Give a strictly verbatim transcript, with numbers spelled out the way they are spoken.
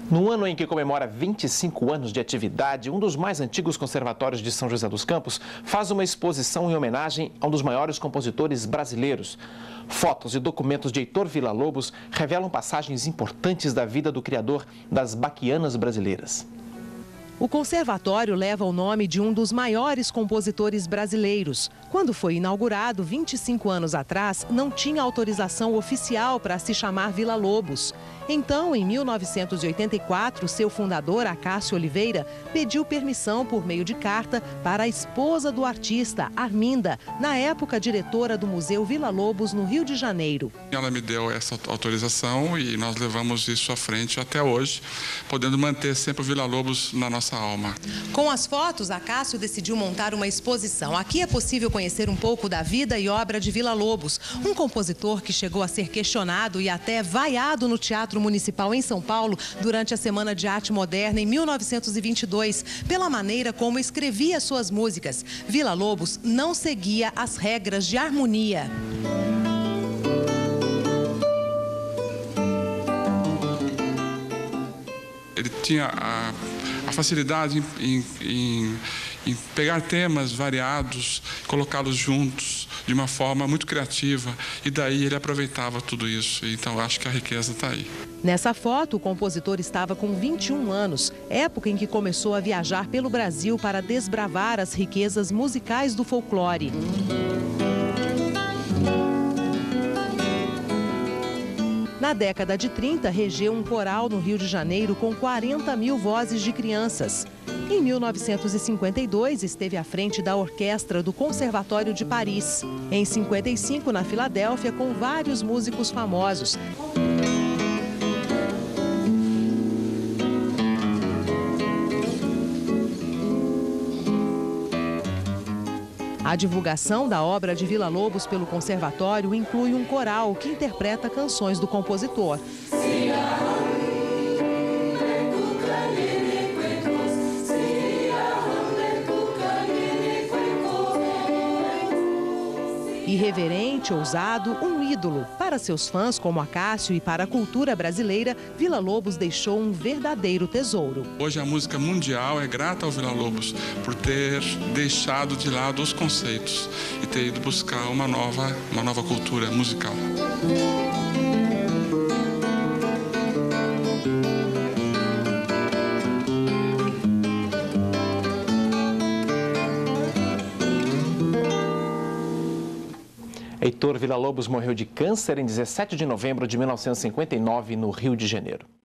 No ano em que comemora vinte e cinco anos de atividade, um dos mais antigos conservatórios de São José dos Campos faz uma exposição em homenagem a um dos maiores compositores brasileiros. Fotos e documentos de Heitor Villa-Lobos revelam passagens importantes da vida do criador das baquianas brasileiras. O conservatório leva o nome de um dos maiores compositores brasileiros. Quando foi inaugurado, vinte e cinco anos atrás, não tinha autorização oficial para se chamar Villa-Lobos. Então, em mil novecentos e oitenta e quatro, seu fundador, Acácio Oliveira, pediu permissão por meio de carta para a esposa do artista, Arminda, na época diretora do Museu Villa-Lobos, no Rio de Janeiro. Ela me deu essa autorização e nós levamos isso à frente até hoje, podendo manter sempre o Villa-Lobos na nossa alma. Com as fotos, Acácio decidiu montar uma exposição. Aqui é possível conhecer um pouco da vida e obra de Villa-Lobos, um compositor que chegou a ser questionado e até vaiado no Teatro Municipal em São Paulo durante a Semana de Arte Moderna em mil novecentos e vinte e dois, pela maneira como escrevia suas músicas. Villa-Lobos não seguia as regras de harmonia. Ele tinha a, a facilidade em, em, em pegar temas variados, colocá-los juntos de uma forma muito criativa, e daí ele aproveitava tudo isso. Então acho que a riqueza está aí. Nessa foto, o compositor estava com vinte e um anos, época em que começou a viajar pelo Brasil para desbravar as riquezas musicais do folclore. Na década de trinta, regeu um coral no Rio de Janeiro com quarenta mil vozes de crianças. Em mil novecentos e cinquenta e dois, esteve à frente da orquestra do Conservatório de Paris. Em cinquenta e cinco, na Filadélfia, com vários músicos famosos. A divulgação da obra de Villa-Lobos pelo conservatório inclui um coral que interpreta canções do compositor. Irreverente, ousado, um ídolo. Para seus fãs, como Acácio, e para a cultura brasileira, Villa-Lobos deixou um verdadeiro tesouro. Hoje a música mundial é grata ao Villa-Lobos por ter deixado de lado os conceitos e ter ido buscar uma nova, uma nova cultura musical. Heitor Villa-Lobos morreu de câncer em dezessete de novembro de mil novecentos e cinquenta e nove, no Rio de Janeiro.